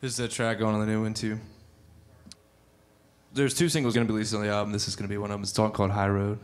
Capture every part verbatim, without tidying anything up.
This is a track going on the new one too. There's two singles going to be released on the album. This is going to be one of them. It's called High Road.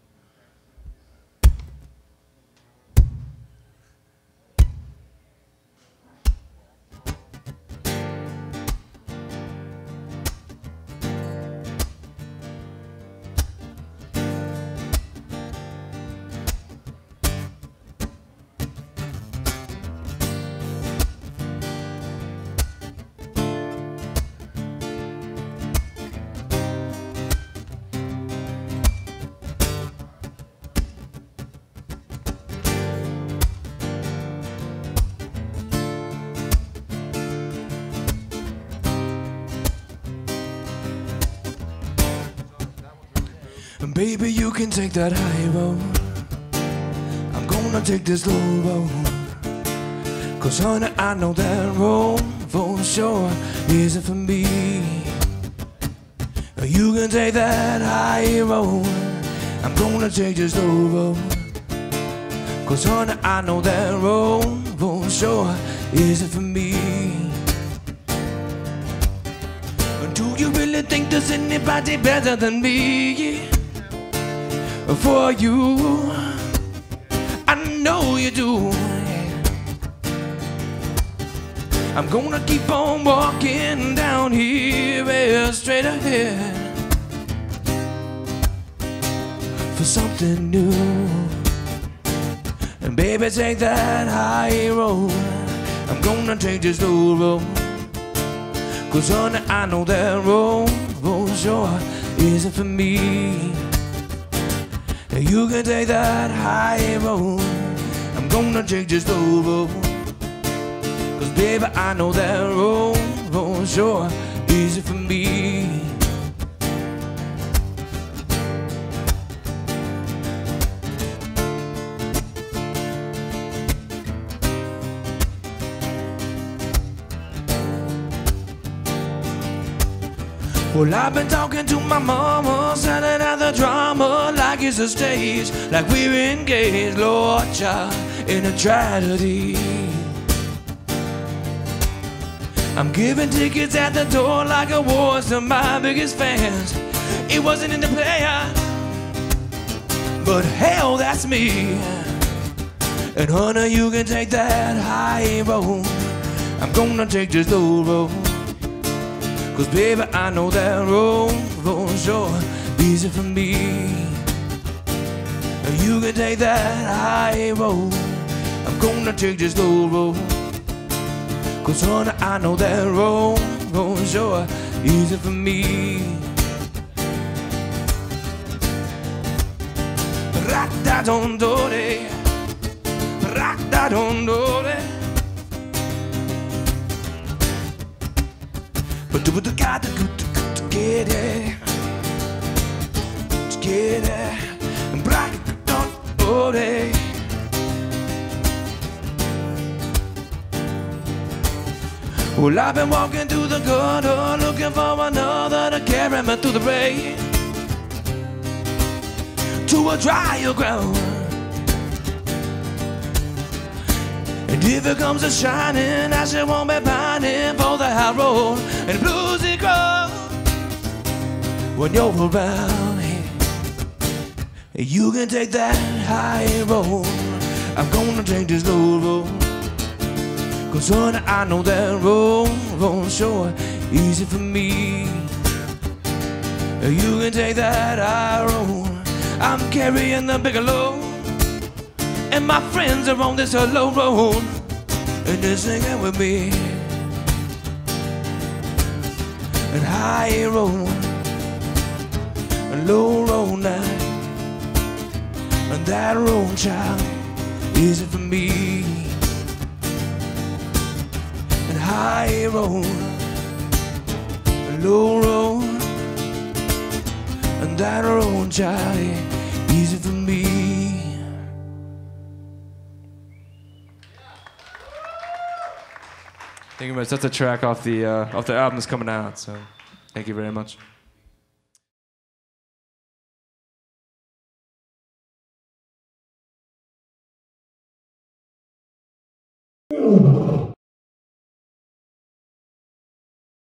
Baby, you can take that high road. I'm gonna take this low road. Cause honey, I know that road for sure isn't for me. You can take that high road. I'm gonna take this low road. Cause honey, I know that road for sure isn't for me. Do you really think there's anybody better than me? For you, I know you do. I'm gonna keep on walking down here straight ahead for something new. And baby, take that high road. I'm gonna take this low road. Cause honey, I know that road for sure isn't for me. You can take that high road. I'm gonna take this low road. Cause baby, I know that road for sure easy for me. Well, I've been talking to my mama, selling out the drama like it's a stage, like we're engaged, Lord child, in a tragedy. I'm giving tickets at the door like awards to my biggest fans. It wasn't in the player, but hell, that's me. And honey, you can take that high road. I'm gonna take this low road. Cause baby, I know that road for sure easy for me. You can take that high road. I'm gonna take this low road. Cause honey, I know that road for sure easy for me. Rock-da-dum-do-de, rock-da-dum-do-de. But do the got to get it, to get it, and black don't body. Well, I've been walking through the gutter, looking for another to carry me through the rain to a drier ground. And if it comes to shining, I should won't be pining for the high road and bluesy grow. When you're around here, you can take that high road. I'm gonna take this low road. Cause honey, I know that road for sure easy for me. You can take that high road. I'm carrying the bigger load, and my friends are on this low road, and they're singing with me. And high road, and low road now, and that road, child, is it for me? And high road, and low road, and that road, child, is it for me? Thank you very much. That's a track off the uh, off the album that's coming out. So, thank you very much.